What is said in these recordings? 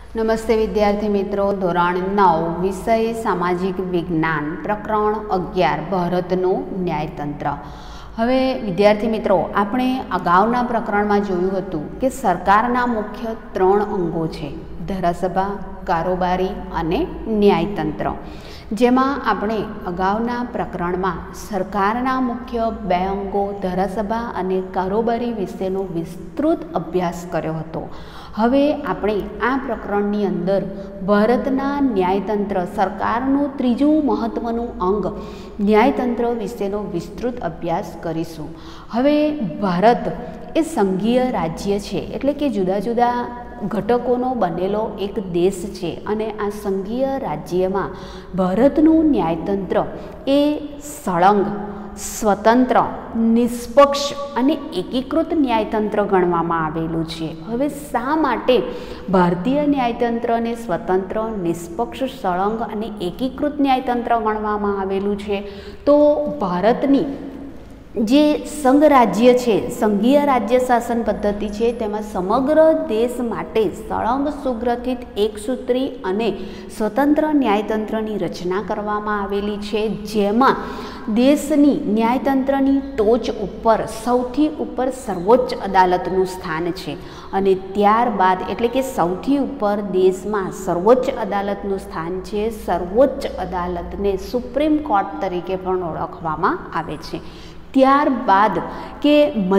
નમસ્તે વિદ્યાર્થી મિત્રો, ધોરણ 9 વિષય સામાજિક વિજ્ઞાન પ્રકરણ 11 ભારતનું ન્યાયતંત્ર. હવે વિદ્યાર્થી મિત્રો, આપણે અગાઉના પ્રકરણમાં જોયું હતું કે સરકારના મુખ્ય 3 અંગો છે: ધારાસભા, કારોબારી અને ન્યાયતંત્ર. જેમાં આપણે અગાઉના પ્રકરણમાં સરકારના મુખ્ય 2 અંગો ધારાસભા અને કારોબારી વિશેનો વિસ્તૃત અભ્યાસ કર્યો હતો. હવે આપણે આ પ્રકરણની અંદર ભારતના ન્યાયતંત્ર, સરકારનું ત્રીજું મહત્ત્વનું અંગ ન્યાયતંત્ર વિશેનો વિસ્તૃત અભ્યાસ કરીશું. હવે ભારત એ સંઘીય રાજ્ય છે, એટલે કે જુદા જુદા ઘટકોનો બનેલો એક દેશ છે અને આ સંઘીય રાજ્યમાં ભારતનું ન્યાયતંત્ર એ સળંગ, સ્વતંત્ર, નિષ્પક્ષ અને એકીકૃત ન્યાયતંત્ર ગણવામાં આવેલું છે. હવે શા માટે ભારતીય ન્યાયતંત્રને સ્વતંત્ર, નિષ્પક્ષ, સળંગ અને એકીકૃત ન્યાયતંત્ર ગણવામાં આવેલું છે? તો ભારતની જે સંઘ રાજ્ય છે, સંઘીય રાજ્ય શાસન પદ્ધતિ છે, તેમાં સમગ્ર દેશ માટે સળંગ, સુગ્રથિત, એકસૂત્રી અને સ્વતંત્ર ન્યાયતંત્રની રચના કરવામાં આવેલી છે. જેમાં દેશની ન્યાયતંત્રની ટોચ ઉપર, સૌથી ઉપર સર્વોચ્ચ અદાલતનું સ્થાન છે અને ત્યારબાદ, એટલે કે સૌથી ઉપર દેશમાં સર્વોચ્ચ અદાલતનું સ્થાન છે. સર્વોચ્ચ અદાલતને સુપ્રીમ કોર્ટ તરીકે પણ ઓળખવામાં આવે છે. ત્યારબાદ કે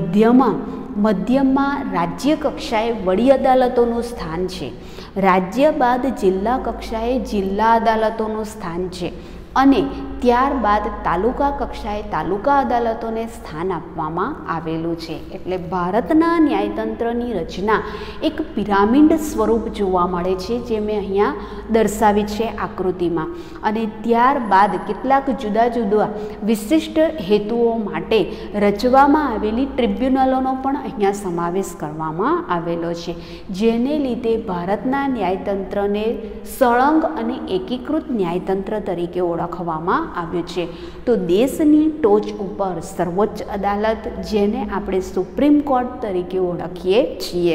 મધ્યમાં રાજ્ય કક્ષાએ વડી અદાલતોનું સ્થાન છે. રાજ્ય બાદ જિલ્લા કક્ષાએ જિલ્લા અદાલતોનું સ્થાન છે અને ત્યારબાદ તાલુકા કક્ષાએ તાલુકા અદાલતોને સ્થાન આપવામાં આવેલું છે. એટલે ભારતના ન્યાયતંત્રની રચના એક પિરામિડ સ્વરૂપ જોવા મળે છે, જે મેં અહીંયા દર્શાવી છે આકૃતિમાં. અને ત્યારબાદ કેટલાક જુદા જુદા વિશિષ્ટ હેતુઓ માટે રચવામાં આવેલી ટ્રિબ્યુનલોનો પણ અહીંયા સમાવેશ કરવામાં આવેલો છે, જેને લીધે ભારતના ન્યાયતંત્રને સળંગ અને એકીકૃત ન્યાયતંત્ર તરીકે ઓળખવામાં આવ્યું છે. તો દેશની ટોચ ઉપર સર્વોચ્ચ અદાલત, જેને આપણે સુપ્રીમ કોર્ટ તરીકે ઓળખીએ છીએ.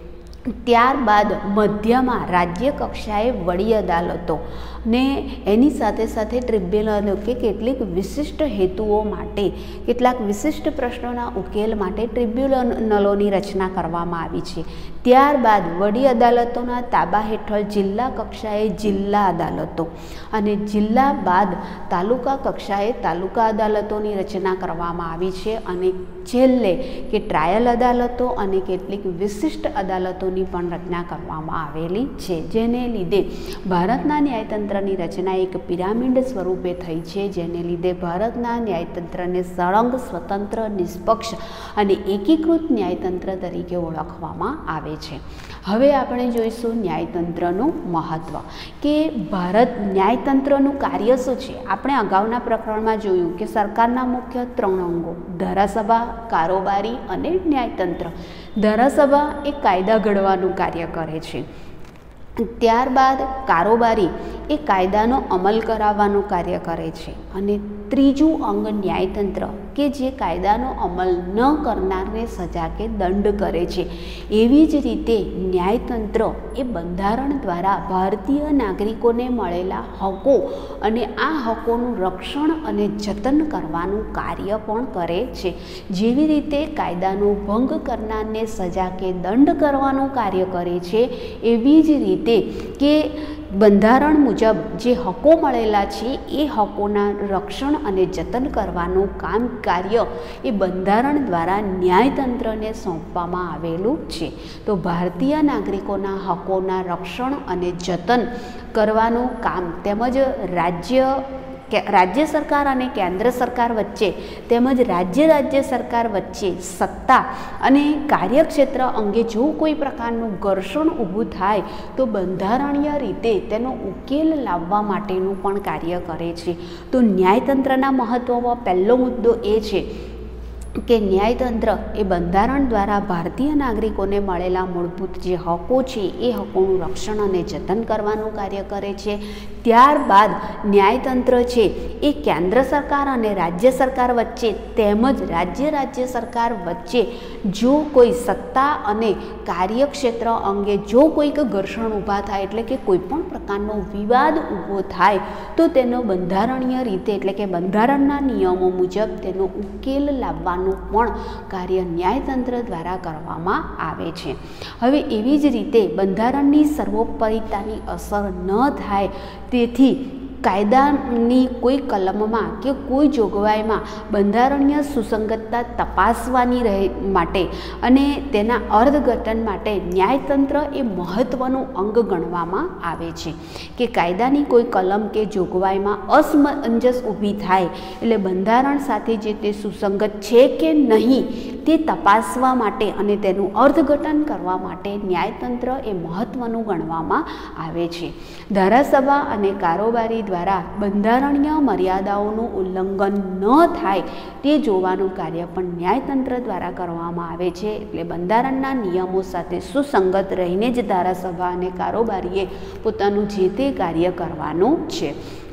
ત્યારબાદ મધ્યમાં રાજ્ય કક્ષાએ વડી અદાલતો ને એની સાથે સાથે ટ્રિબ્યુનલો, કે કેટલીક વિશિષ્ટ હેતુઓ માટે, કેટલાક વિશિષ્ટ પ્રશ્નોના ઉકેલ માટે ટ્રિબ્યુનલોની રચના કરવામાં આવી છે. ત્યારબાદ વડી અદાલતોના તાબા હેઠળ જિલ્લા કક્ષાએ જિલ્લા અદાલતો અને જિલ્લા બાદ તાલુકા કક્ષાએ તાલુકા અદાલતોની રચના કરવામાં આવી છે. અને છેલ્લે કે ટ્રાયલ અદાલતો અને કેટલીક વિશિષ્ટ અદાલતોની પણ રચના કરવામાં આવેલી છે, જેને લીધે ભારતના ન્યાયતંત્રની રચના એક પિરામિડ સ્વરૂપે થઈ છે, જેને લીધે ભારતના ન્યાયતંત્રને સળંગ, સ્વતંત્ર, નિષ્પક્ષ અને એકીકૃત ન્યાયતંત્ર તરીકે ઓળખવામાં આવે છે. હવે આપણે જોઈશું ન્યાયતંત્રનું મહત્ત્વ, કે ભારત ન્યાયતંત્રનું કાર્ય શું છે. આપણે અગાઉના પ્રકરણમાં જોયું કે સરકારના મુખ્ય 3 અંગો ધારાસભા, કારોબારી અને ન્યાયતંત્ર. ધારાસભા એ કાયદા ઘડવાનું કાર્ય કરે છે. ત્યારબાદ કારોબારી એ કાયદાનો અમલ કરાવવાનું કાર્ય કરે છે. અને ત્રીજું અંગ ન્યાયતંત્ર, કે જે કાયદાનો અમલ ન કરનારને સજા કે દંડ કરે છે. એવી જ રીતે ન્યાયતંત્ર એ બંધારણ દ્વારા ભારતીય નાગરિકોને મળેલા હકો અને આ હકોનું રક્ષણ અને જતન કરવાનું કાર્ય પણ કરે છે. જેવી રીતે કાયદાનો ભંગ કરનારને સજા કે દંડ કરવાનું કાર્ય કરે છે, એવી જ રીતે કે બંધારણ મુજબ જે હકો મળેલા છે એ હકોના રક્ષણ અને જતન કરવાનું કાર્ય એ બંધારણ દ્વારા ન્યાયતંત્રને સોંપવામાં આવેલું છે. તો ભારતીય નાગરિકોના હકોના રક્ષણ અને જતન કરવાનું કામ તેમજ રાજ્ય સરકાર અને કેન્દ્ર સરકાર વચ્ચે તેમજ રાજ્ય સરકાર વચ્ચે સત્તા અને કાર્યક્ષેત્ર અંગે જો કોઈ પ્રકારનું ઘર્ષણ ઊભું થાય તો બંધારણીય રીતે તેનો ઉકેલ લાવવા માટેનું પણ કાર્ય કરે છે. તો ન્યાયતંત્રના મહત્ત્વમાં પહેલો મુદ્દો એ છે કે ન્યાયતંત્ર એ બંધારણ દ્વારા ભારતીય નાગરિકોને મળેલા મૂળભૂત જે હકો છે એ હકોનું રક્ષણ અને જતન કરવાનું કાર્ય કરે છે. ત્યારબાદ ન્યાયતંત્ર છે એ કેન્દ્ર સરકાર અને રાજ્ય સરકાર વચ્ચે તેમજ રાજ્ય સરકાર વચ્ચે જો કોઈ સત્તા અને કાર્યક્ષેત્ર અંગે જો કોઈક ઘર્ષણ ઊભા થાય, એટલે કે કોઈ પણ પ્રકારનો વિવાદ ઊભો થાય તો તેનો બંધારણીય રીતે એટલે કે બંધારણના નિયમો મુજબ તેનો ઉકેલ લાવવાનું પણ કાર્ય ન્યાયતંત્ર દ્વારા કરવામાં આવે છે. હવે એવી જ રીતે બંધારણની સર્વોપરિતાની અસર ન થાય તેથી કાયદાની કોઈ કલમમાં કે કોઈ જોગવાઈમાં બંધારણીય સુસંગતતા તપાસવાની માટે અને તેના અર્થઘટન માટે ન્યાયતંત્ર એ મહત્ત્વનું અંગ ગણવામાં આવે છે. કે કાયદાની કોઈ કલમ કે જોગવાઈમાં અસમંજસ ઊભી થાય એટલે બંધારણ સાથે જે તે સુસંગત છે કે નહીં તે તપાસવા માટે અને તેનું અર્થઘટન કરવા માટે ન્યાયતંત્ર એ મહત્ત્વનું ગણવામાં આવે છે. ધારાસભા અને કારોબારી દ્વારા બંધારણીય મર્યાદાઓનું ઉલ્લંઘન ન થાય તે જોવાનું કાર્ય પણ ન્યાયતંત્ર દ્વારા કરવામાં આવે છે. એટલે બંધારણના નિયમો સાથે સુસંગત રહીને જ ધારાસભા અને કારોબારીએ પોતાનું જે તે કાર્ય કરવાનું છે.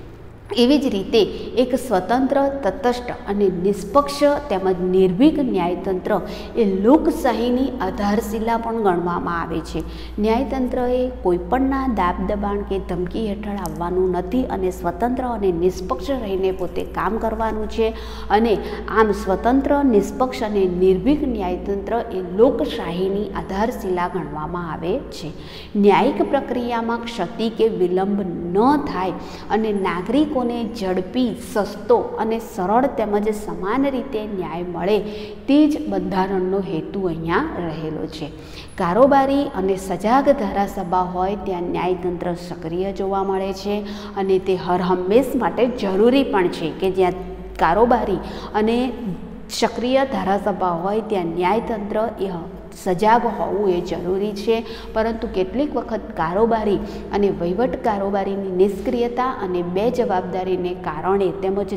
એવી જ રીતે એક સ્વતંત્ર, તટસ્થ અને નિષ્પક્ષ તેમજ નિર્ભીક ન્યાયતંત્ર એ લોકશાહીની આધારશિલા પણ ગણવામાં આવે છે. ન્યાયતંત્રએ કોઈપણના દાબ દબાણ કે ધમકી હેઠળ આવવાનું નથી અને સ્વતંત્ર અને નિષ્પક્ષ રહીને પોતે કામ કરવાનું છે. અને આમ સ્વતંત્ર, નિષ્પક્ષ અને નિર્ભીક ન્યાયતંત્ર એ લોકશાહીની આધારશિલા ગણવામાં આવે છે. ન્યાયિક પ્રક્રિયામાં ક્ષતિ કે વિલંબ ન થાય અને નાગરિક ને ઝડપી, સસ્તો અને સરળ તેમજ સમાન રીતે ન્યાય મળે તે જ બંધારણનો હેતુ અહીંયા રહેલો છે. કારોબારી અને સજાગ ધારાસભા હોય ત્યાં ન્યાયતંત્ર સક્રિય જોવા મળે છે અને તે હરહંમેશ માટે જરૂરી પણ છે કે જ્યાં કારોબારી અને સક્રિય ધારાસભા હોય ત્યાં ન્યાયતંત્ર એ સજાગ હોવું એ જરૂરી છે. પરંતુ કેટલીક વખત કારોબારી અને વહીવટ કારોબારીની નિષ્ક્રિયતા અને બેજવાબદારીને કારણે તેમજ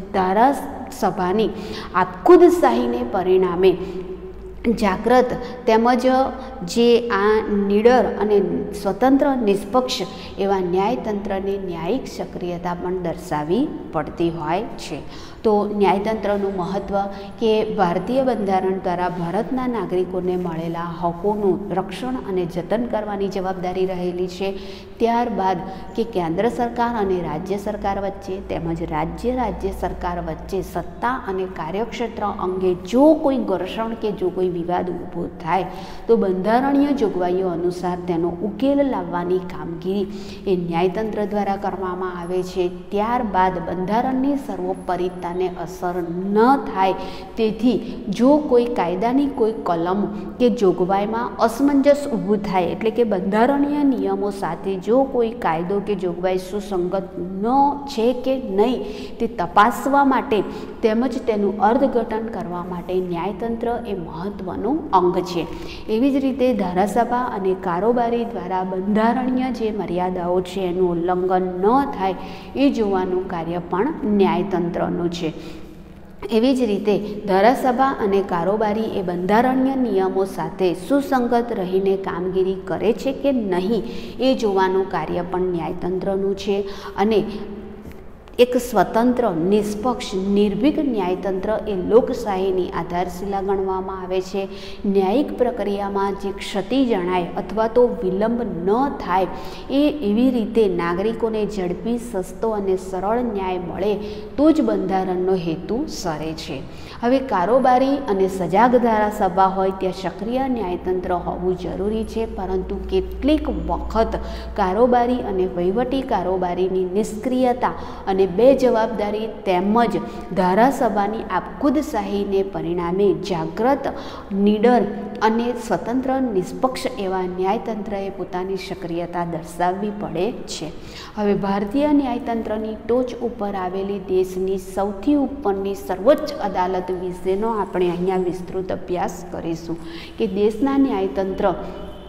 ધારાસભાની આપખુદશાહીને પરિણામે જાગૃત તેમજ જે આ નીડર અને સ્વતંત્ર, નિષ્પક્ષ એવા ન્યાયતંત્રને ન્યાયિક સક્રિયતા પણ દર્શાવવી પડતી હોય છે. તો ન્યાયતંત્રનું મહત્ત્વ કે ભારતીય બંધારણ દ્વારા ભારતના નાગરિકોને મળેલા હકોનું રક્ષણ અને જતન કરવાની જવાબદારી રહેલી છે. ત્યારબાદ કે કેન્દ્ર સરકાર અને રાજ્ય સરકાર વચ્ચે તેમજ રાજ્ય સરકાર વચ્ચે સત્તા અને કાર્યક્ષેત્ર અંગે જો કોઈ ઘર્ષણ કે જો કોઈ વિવાદ ઊભો થાય તો બંધારણીય જોગવાઈઓ અનુસાર તેનો ઉકેલ લાવવાની કામગીરી એ ન્યાયતંત્ર દ્વારા કરવામાં આવે છે. ત્યારબાદ બંધારણની સર્વોપરિતાને અસર ન થાય તેથી જો કોઈ કાયદાની કોઈ કલમ કે જોગવાઈમાં અસમંજસ ઊભું થાય એટલે કે બંધારણીય નિયમો સાથે જો કોઈ કાયદો કે જોગવાઈ સુસંગત ન છે કે નહીં તે તપાસવા માટે તેમજ તેનું અર્થઘટન કરવા માટે ન્યાયતંત્ર એ મહત્ત્વનું અંગ છે. એવી જ રીતે ધારાસભા અને કારોબારી દ્વારા બંધારણીય જે મર્યાદાઓ છે એનું ઉલ્લંઘન ન થાય એ જોવાનું કાર્ય પણ ન્યાયતંત્રનું છે. એવી જ રીતે ધારાસભા અને કારોબારી એ બંધારણીય નિયમો સાથે સુસંગત રહીને કામગીરી કરે છે કે નહીં એ જોવાનું કાર્ય પણ ન્યાયતંત્રનું છે. અને એક સ્વતંત્ર, નિષ્પક્ષ, નિર્ભીક ન્યાયતંત્ર એ લોકશાહીની આધારશિલા ગણવામાં આવે છે. ન્યાયિક પ્રક્રિયામાં જે ક્ષતિ જણાય અથવા તો વિલંબ ન થાય એ એવી રીતે નાગરિકોને ઝડપી, સસ્તો અને સરળ ન્યાય મળે તો જ બંધારણનો હેતુ સરે છે. હવે કારોબારી અને સજાગ ધારાસભા હોય ત્યાં સક્રિય ન્યાયતંત્ર હોવું જરૂરી છે. પરંતુ કેટલીક વખત કારોબારી અને વહીવટી કારોબારીની નિષ્ક્રિયતા અને બેજવાબદારી તેમજ ધારાસભાની આપખુદશાહીને પરિણામે જાગૃત, નીડર અને સ્વતંત્ર, નિષ્પક્ષ એવા ન્યાયતંત્રએ પોતાની સક્રિયતા દર્શાવવી પડે છે. હવે ભારતીય ન્યાયતંત્રની ટોચ ઉપર આવેલી દેશની સૌથી ઉપરની સર્વોચ્ચ અદાલત વિશેનો આપણે અહીંયા વિસ્તૃત અભ્યાસ કરીશું કે દેશના ન્યાયતંત્ર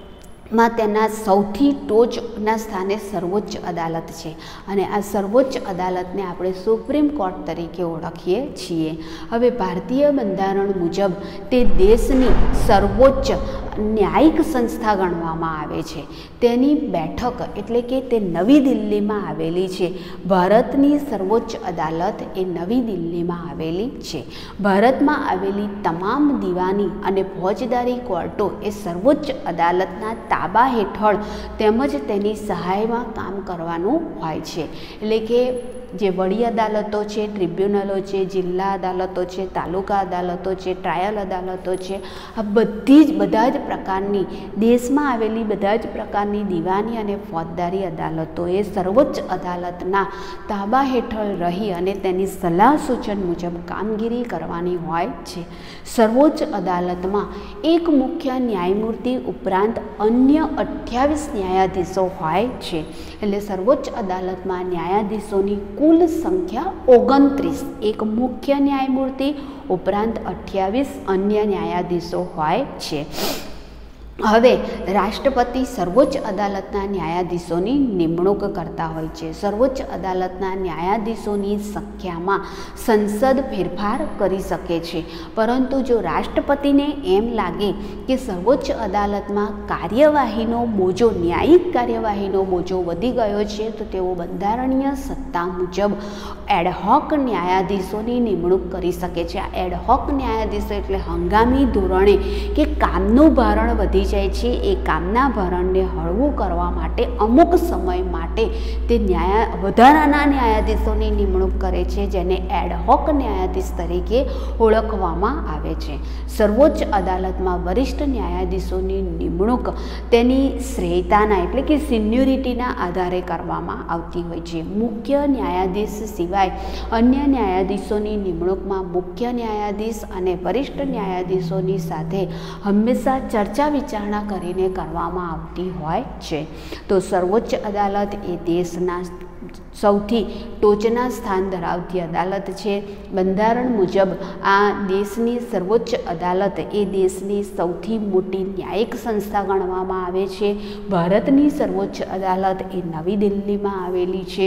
માં તેના સૌથી ટોચના સ્થાને સર્વોચ્ચ અદાલત છે અને આ સર્વોચ્ચ અદાલતને આપણે સુપ્રીમ કોર્ટ તરીકે ઓળખીએ છીએ. હવે ભારતીય બંધારણ મુજબ તે દેશની સર્વોચ્ચ ન્યાયિક સંસ્થા ગણવામાં આવે છે. તેની બેઠક એટલે કે તે નવી દિલ્હીમાં આવેલી છે. ભારતની સર્વોચ્ચ અદાલત એ નવી દિલ્હીમાં આવેલી છે. ભારતમાં આવેલી તમામ દીવાની અને ફોજદારી કોર્ટો એ સર્વોચ્ચ અદાલતના તાબા હેઠળ તેમજ તેની સહાયમાં કામ કરવાનું હોય છે. એટલે કે જે વડી અદાલતો છે, ટ્રિબ્યુનલો છે, જિલ્લા અદાલતો છે, તાલુકા અદાલતો છે, ટ્રાયલ અદાલતો છે, આ બધા જ પ્રકારની દેશમાં આવેલી બધા જ પ્રકારની દીવાની અને ફોજદારી અદાલતો એ સર્વોચ્ચ અદાલતના તાબા હેઠળ રહી અને તેની સલાહ સૂચન મુજબ કામગીરી કરવાની હોય છે. સર્વોચ્ચ અદાલતમાં એક મુખ્ય ન્યાયમૂર્તિ ઉપરાંત અન્ય 28 ન્યાયાધીશો હોય છે. એટલે સર્વોચ્ચ અદાલતમાં ન્યાયાધીશોની કુલ સંખ્યા 29, એક મુખ્ય ન્યાયમૂર્તિ ઉપરાંત 28 અન્ય ન્યાયાધીશો હોય છે. હવે રાષ્ટ્રપતિ સર્વોચ્ચ અદાલતના ન્યાયાધીશોની નિમણૂક કરતા હોય છે. સર્વોચ્ચ અદાલતના ન્યાયાધીશોની સંખ્યામાં સંસદ ફેરફાર કરી શકે છે, પરંતુ જો રાષ્ટ્રપતિને એમ લાગે કે સર્વોચ્ચ અદાલતમાં કાર્યવાહીનો બોજો, ન્યાયિક કાર્યવાહીનો બોજો વધી ગયો છે, તો તેઓ બંધારણીય સત્તા મુજબ એડહોક ન્યાયાધીશોની નિમણૂક કરી શકે છે. આ એડહોક ન્યાયાધીશો એટલે હંગામી ધોરણે કે કામનું ભારણ વધી જાય છે એ કામના ભારણને હળવું કરવા માટે અમુક સમય માટે તે વધારાના ન્યાયાધીશોની નિમણૂક કરે છે, જેને એડહોક ન્યાયાધીશ તરીકે ઓળખવામાં આવે છે. સર્વોચ્ચ અદાલતમાં વરિષ્ઠ ન્યાયાધીશોની નિમણૂક તેની શ્રેયતાના એટલે કે સિન્યોરિટીના આધારે કરવામાં આવતી હોય છે. મુખ્ય ન્યાયાધીશ સિવાય અન્ય ન્યાયાધીશોની નિમણૂકમાં મુખ્ય ન્યાયાધીશ અને વરિષ્ઠ ન્યાયાધીશોની સાથે હંમેશા ચર્ચા વિચારણા કરીને કરવામાં આવતી હોય છે. તો સર્વોચ્ચ અદાલત એ દેશના સૌથી ટોચના સ્થાન ધરાવતી અદાલત છે. બંધારણ મુજબ આ દેશની સર્વોચ્ચ અદાલત એ દેશની સૌથી મોટી ન્યાયિક સંસ્થા ગણવામાં આવે છે. ભારતની સર્વોચ્ચ અદાલત એ નવી દિલ્હીમાં આવેલી છે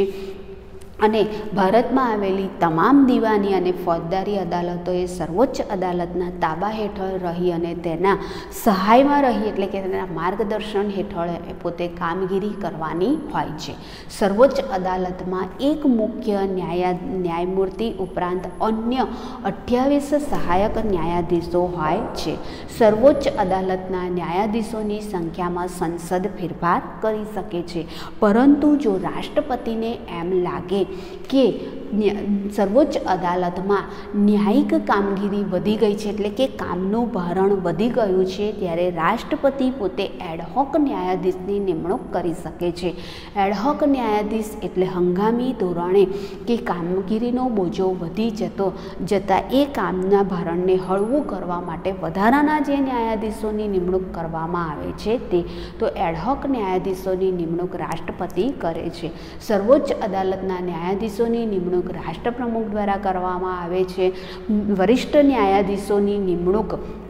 અને ભારતમાં આવેલી તમામ દીવાની અને ફોજદારી અદાલતોએ સર્વોચ્ચ અદાલતના તાબા હેઠળ રહી અને તેના સહાયમાં રહી એટલે કે તેના માર્ગદર્શન હેઠળ પોતે કામગીરી કરવાની હોય છે. સર્વોચ્ચ અદાલતમાં એક મુખ્ય ન્યાયમૂર્તિ ઉપરાંત અન્ય 28 સહાયક ન્યાયાધીશો હોય છે. સર્વોચ્ચ અદાલતના ન્યાયાધીશોની સંખ્યામાં સંસદ ફેરફાર કરી શકે છે, પરંતુ જો રાષ્ટ્રપતિને એમ લાગે કે સર્વોચ્ચ અદાલતમાં ન્યાયિક કામગીરી વધી ગઈ છે એટલે કે કામનું ભારણ વધી ગયું છે, ત્યારે રાષ્ટ્રપતિ પોતે એડહોક ન્યાયાધીશની નિમણૂક કરી શકે છે. એડહોક ન્યાયાધીશ એટલે હંગામી ધોરણે કે કામગીરીનો બોજો વધી જતાં એ કામના ભારણને હળવું કરવા માટે વધારાના જે ન્યાયાધીશોની નિમણૂક કરવામાં આવે છે તે તો એડહોક ન્યાયાધીશોની નિમણૂક રાષ્ટ્રપતિ કરે છે. સર્વોચ્ચ અદાલતના ન્યાયાધીશોની નિમણૂક રાષ્ટ્રપ્રમુખ દ્વારા કરવામાં આવે છે. વરિષ્ઠ ન્યાયાધીશોની નિમણૂક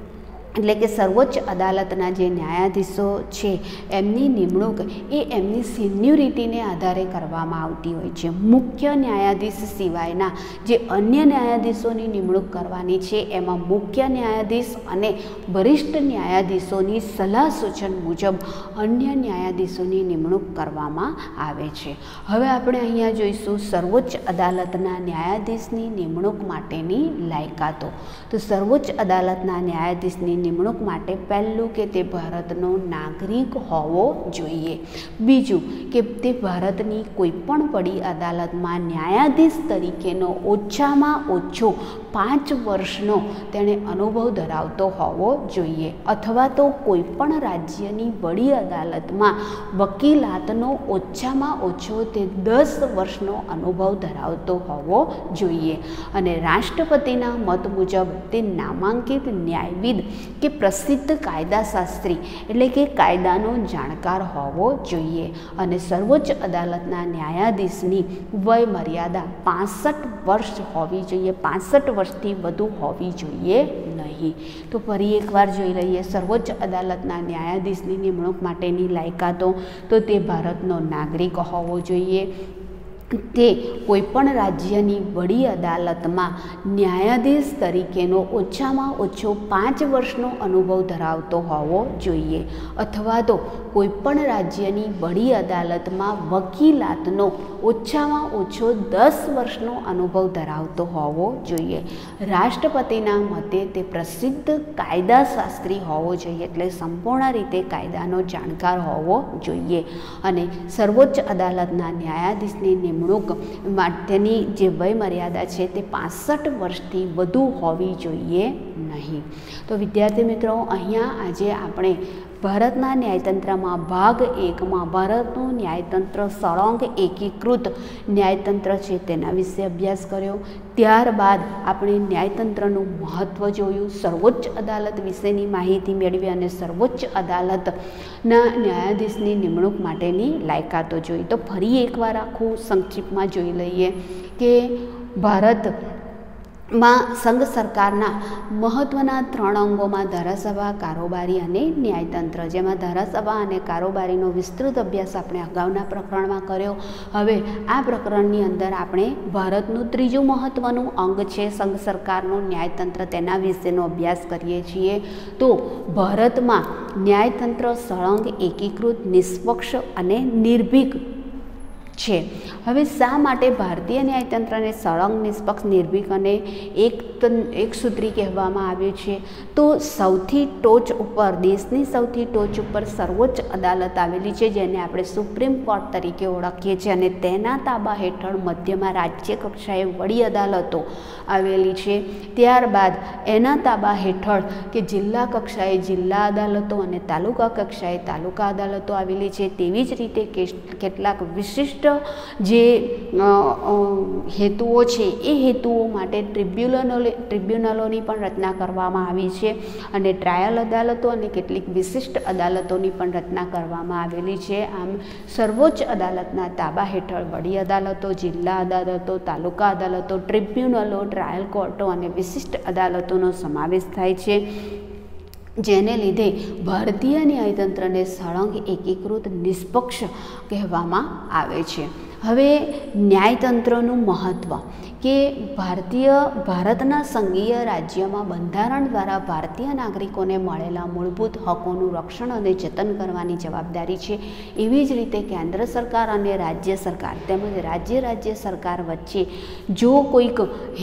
એટલે કે સર્વોચ્ચ અદાલતના જે ન્યાયાધીશો છે એમની નિમણૂક એ એમની સિન્યોરિટીને આધારે કરવામાં આવતી હોય છે. મુખ્ય ન્યાયાધીશ સિવાયના જે અન્ય ન્યાયાધીશોની નિમણૂક કરવાની છે એમાં મુખ્ય ન્યાયાધીશ અને વરિષ્ઠ ન્યાયાધીશોની સલાહ સૂચન મુજબ અન્ય ન્યાયાધીશોની નિમણૂક કરવામાં આવે છે. હવે આપણે અહીંયા જોઈશું સર્વોચ્ચ અદાલતના ન્યાયાધીશની નિમણૂક માટેની લાયકાતો. તો સર્વોચ્ચ અદાલતના ન્યાયાધીશની નિમણૂક માટે પહેલું કે તે ભારતનો નાગરિક હોવો જોઈએ. બીજું કે તે ભારતની કોઈપણ વડી અદાલતમાં ન્યાયાધીશ તરીકેનો ઓછામાં ઓછો 5 વર્ષનો તેણે અનુભવ ધરાવતો હોવો જોઈએ, અથવા તો કોઈપણ રાજ્યની વડી અદાલતમાં વકીલાતનો ઓછામાં ઓછો તે 10 વર્ષનો અનુભવ ધરાવતો હોવો જોઈએ. અને રાષ્ટ્રપતિના મત મુજબ તે નામાંકિત ન્યાયવિદ કે પ્રસિદ્ધ કાયદાશાસ્ત્રી એટલે કે કાયદાનો જાણકાર હોવો જોઈએ. અને સર્વોચ્ચ અદાલતના ન્યાયાધીશની વય મર્યાદા 65 વર્ષ હોવી જોઈએ, 65 વર્ષથી વધુ હોવી જોઈએ નહીં. નહીં. તો ફરી એકવાર જોઈ લઈએ સર્વોચ્ચ અદાલતના ન્યાયાધીશની નિમણૂક માટેની લાયકાતો. તો તે ભારતનો નાગરિક હોવો જોઈએ, તે કોઈપણ રાજ્યની વડી અદાલતમાં ન્યાયાધીશ તરીકેનો ઓછામાં ઓછો 5 વર્ષનો અનુભવ ધરાવતો હોવો જોઈએ, અથવા તો કોઈપણ રાજ્યની વડી અદાલતમાં વકીલાતનો ઓછામાં ઓછો 10 વર્ષનો અનુભવ ધરાવતો હોવો જોઈએ. રાષ્ટ્રપતિના મતે તે પ્રસિદ્ધ કાયદાશાસ્ત્રી હોવો જોઈએ, એટલે સંપૂર્ણ રીતે કાયદાનો જાણકાર હોવો જોઈએ. અને સર્વોચ્ચ અદાલતના ન્યાયાધીશની નિમણૂક માટેની જે વય મર્યાદા છે તે 65 વર્ષથી વધુ હોવી જોઈએ નહીં. તો વિદ્યાર્થી મિત્રો, અહીંયા આજે આપણે ભારતના ન્યાયતંત્રમાં ભાગ 1માં ભારતનું ન્યાયતંત્ર સળંગ એકીકૃત ન્યાયતંત્ર છે તેના વિશે અભ્યાસ કર્યો. ત્યારબાદ આપણે ન્યાયતંત્રનું મહત્ત્વ જોયું, સર્વોચ્ચ અદાલત વિશેની માહિતી મેળવી અને સર્વોચ્ચ અદાલતના ન્યાયાધીશની નિમણૂક માટેની લાયકાતો જોઈ. તો ફરી એકવાર આખું સંક્ષિપ્તમાં જોઈ લઈએ કે ભારતમાં સંઘ સરકારના મહત્ત્વના 3 અંગોમાં ધારાસભા, કારોબારી અને ન્યાયતંત્ર, જેમાં ધારાસભા અને કારોબારીનો વિસ્તૃત અભ્યાસ આપણે અગાઉના પ્રકરણમાં કર્યો. હવે આ પ્રકરણની અંદર આપણે ભારતનું ત્રીજું મહત્ત્વનું અંગ છે સંઘ સરકારનું ન્યાયતંત્ર, તેના વિશેનો અભ્યાસ કરીએ છીએ. તો ભારતમાં ન્યાયતંત્ર સળંગ એકીકૃત, નિષ્પક્ષ અને નિર્ભીક છે. હવે શા માટે ભારતીય ન્યાયતંત્રને સળંગ, નિષ્પક્ષ, નિર્ભીક અને એકસૂત્રી કહેવામાં આવ્યું છે? તો સૌથી ટોચ ઉપર, દેશની સૌથી ટોચ ઉપર સર્વોચ્ચ અદાલત આવેલી છે, જેને આપણે સુપ્રીમ કોર્ટ તરીકે ઓળખીએ છીએ, અને તેના તાબા હેઠળ મધ્યમાં રાજ્ય કક્ષાએ વડી અદાલતો આવેલી છે. ત્યારબાદ એના તાબા હેઠળ કે જિલ્લા કક્ષાએ જિલ્લા અદાલતો અને તાલુકા કક્ષાએ તાલુકા અદાલતો આવેલી છે. તેવી જ રીતે કેટલાક વિશિષ્ટ જે હેતુઓ છે એ હેતુઓ માટે ટ્રિબ્યુનલોની પણ રચના કરવામાં આવી છે, અને ટ્રાયલ અદાલતો અને કેટલીક વિશિષ્ટ અદાલતોની પણ રચના કરવામાં આવેલી છે. આમ સર્વોચ્ચ અદાલતના તાબા હેઠળ વડી અદાલતો, જિલ્લા અદાલતો, તાલુકા અદાલતો, ટ્રિબ્યુનલો, ટ્રાયલ કોર્ટો અને વિશિષ્ટ અદાલતોનો સમાવેશ થાય છે, જેને લીધે ભારતીય ન્યાયતંત્રને સળંગ, એકીકૃત, નિષ્પક્ષ કહેવામાં આવે છે. હવે ન્યાયતંત્રનું મહત્ત્વ કે ભારતના સંઘીય રાજ્યમાં બંધારણ દ્વારા ભારતીય નાગરિકોને મળેલા મૂળભૂત હકોનું રક્ષણ અને જતન કરવાની જવાબદારી છે. એવી જ રીતે કેન્દ્ર સરકાર અને રાજ્ય સરકાર તેમજ રાજ્ય સરકાર વચ્ચે જો કોઈક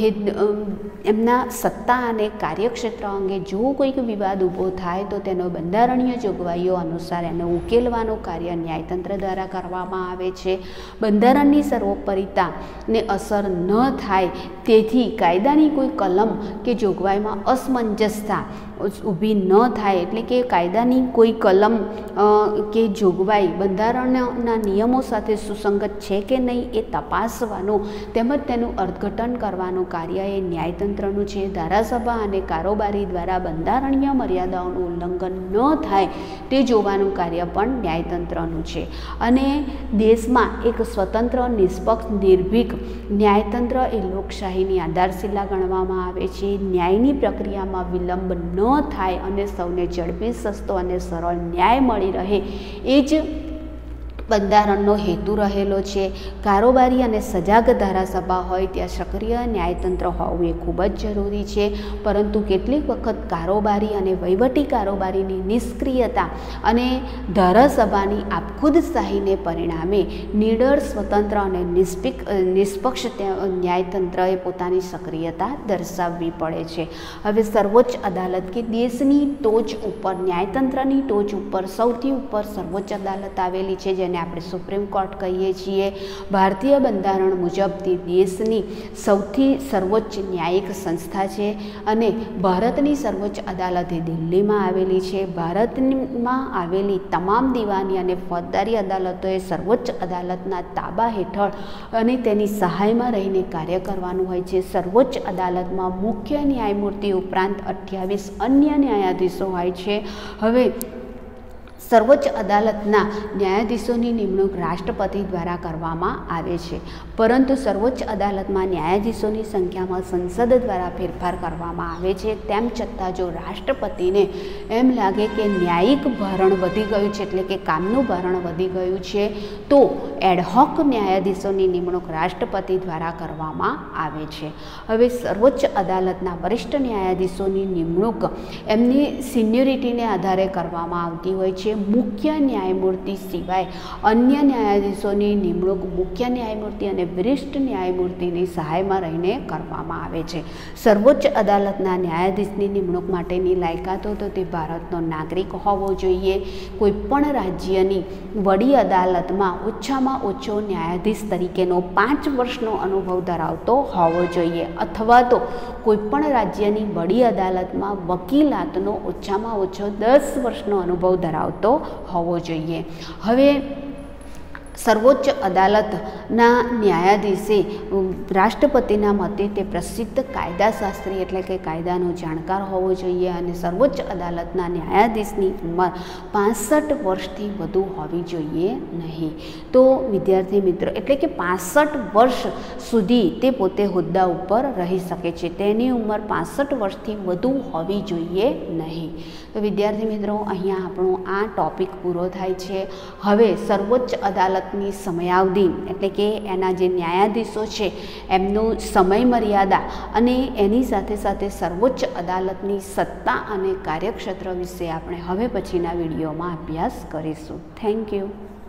એમના સત્તા અને કાર્યક્ષેત્ર અંગે જો કોઈક વિવાદ ઊભો થાય તો તેનો બંધારણીય જોગવાઈઓ અનુસાર એને ઉકેલવાનું કાર્ય ન્યાયતંત્ર દ્વારા કરવામાં આવે છે. બંધારણની સર્વોપરિતાને અસર ન થાય તેથી કાયદાની કોઈ કલમ કે જોગવાઈમાં અસમંજસતા ઊભી ન થાય, એટલે કે કાયદાની કોઈ કલમ કે જોગવાઈ બંધારણના નિયમો સાથે સુસંગત છે કે નહીં એ તપાસવાનું તેમજ તેનું અર્થઘટન કરવાનું કાર્ય એ ન્યાયતંત્રનું છે. ધારાસભા અને કારોબારી દ્વારા બંધારણીય મર્યાદાઓનું ઉલ્લંઘન ન થાય તે જોવાનું કાર્ય પણ ન્યાયતંત્રનું છે. અને દેશમાં એક સ્વતંત્ર, નિષ્પક્ષ, નિર્ભીક ન્યાયતંત્ર એ લોકશાહીની આધારશિલા ગણવામાં આવે છે. ન્યાયની પ્રક્રિયામાં વિલંબ ન થાય અને સૌને ઝડપી, સસ્તો અને સરળ ન્યાય મળી રહે એ જ બંધારણનો હેતુ રહેલો છે. કારોબારી અને સજાગ ધારાસભા હોય ત્યાં સક્રિય ન્યાયતંત્ર હોવું એ ખૂબ જ જરૂરી છે, પરંતુ કેટલીક વખત કારોબારી અને વહીવટી કારોબારીની નિષ્ક્રિયતા અને ધારાસભાની આપખુદશાહીને પરિણામે નિડર, સ્વતંત્ર અને નિષ્પક્ષ ન્યાયતંત્રએ પોતાની સક્રિયતા દર્શાવવી પડે છે. હવે સર્વોચ્ચ અદાલત કે દેશની ટોચ ઉપર, ન્યાયતંત્રની ટોચ ઉપર સૌથી ઉપર સર્વોચ્ચ અદાલત આવેલી છે, જેને આપણે સુપ્રીમ કોર્ટ કહીએ છીએ. ભારતીય બંધારણ મુજબ તે દેશની સૌથી સર્વોચ્ચ ન્યાયિક સંસ્થા છે અને ભારતની સર્વોચ્ચ અદાલત એ દિલ્હીમાં આવેલી છે. ભારતમાં આવેલી તમામ દીવાની અને ફોજદારી અદાલતોએ સર્વોચ્ચ અદાલતના તાબા હેઠળ અને તેની સહાયમાં રહીને કાર્ય કરવાનું હોય છે. સર્વોચ્ચ અદાલતમાં મુખ્ય ન્યાયમૂર્તિ ઉપરાંત 28 અન્ય ન્યાયાધીશો હોય છે. હવે સર્વોચ્ચ અદાલતના ન્યાયાધીશોની નિમણૂક રાષ્ટ્રપતિ દ્વારા કરવામાં આવે છે, પરંતુ સર્વોચ્ચ અદાલતમાં ન્યાયાધીશોની સંખ્યામાં સંસદ દ્વારા ફેરફાર કરવામાં આવે છે. તેમ છતાં જો રાષ્ટ્રપતિને એમ લાગે કે ન્યાયિક ભારણ વધી ગયું છે, એટલે કે કામનું ભારણ વધી ગયું છે, તો એડહોક ન્યાયાધીશોની નિમણૂક રાષ્ટ્રપતિ દ્વારા કરવામાં આવે છે. હવે સર્વોચ્ચ અદાલતના વરિષ્ઠ ન્યાયાધીશોની નિમણૂક એમની સિનિયોરિટીને આધારે કરવામાં આવતી હોય છે. મુખ્ય ન્યાયમૂર્તિ સિવાય અન્ય ન્યાયાધીશોની નિમણૂક મુખ્ય ન્યાયમૂર્તિ અને વરિષ્ઠ ન્યાયમૂર્તિની સહાયમાં રહીને કરવામાં આવે છે. સર્વોચ્ચ અદાલતના ન્યાયાધીશની નિમણૂક માટેની લાયકાતો તો તે ભારતનો નાગરિક હોવો જોઈએ, કોઈપણ રાજ્યની વડી અદાલતમાં ઓછામાં ઓછો ન્યાયાધીશ તરીકેનો 5 વર્ષનો અનુભવ ધરાવતો હોવો જોઈએ, અથવા તો કોઈપણ રાજ્યની વડી અદાલતમાં વકીલાતનો ઓછામાં ઓછો 10 વર્ષનો અનુભવ ધરાવતો હોવો જોઈએ. હવે સર્વોચ્ચ અદાલતના ન્યાયાધીશે રાષ્ટ્રપતિના મતે તે પ્રસિદ્ધ કાયદાશાસ્ત્રી એટલે કે કાયદાનો જાણકાર હોવો જોઈએ અને સર્વોચ્ચ અદાલતના ન્યાયાધીશની ઉંમર 65 વર્ષથી વધુ હોવી જોઈએ નહીં. તો વિદ્યાર્થી મિત્રો, એટલે કે 65 વર્ષ સુધી તે પોતે હોદ્દા ઉપર રહી શકે છે, તેની ઉંમર 65 વર્ષથી વધુ હોવી જોઈએ નહીં. તો વિદ્યાર્થી મિત્રો, અહીંયા આપણો આ ટૉપિક પૂરો થાય છે. હવે સર્વોચ્ચ અદાલતની સમયાવધિ એટલે કે એના જે ન્યાયાધીશો છે એમનું સમય મર્યાદા અને એની સાથે સાથે સર્વોચ્ચ અદાલતની સત્તા અને કાર્યક્ષેત્ર વિશે આપણે હવે પછીના વિડીયોમાં અભ્યાસ કરીશું. Thank you.